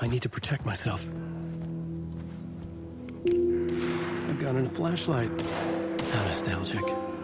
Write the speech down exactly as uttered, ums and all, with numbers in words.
I need to protect myself. A gun and a flashlight. How nostalgic.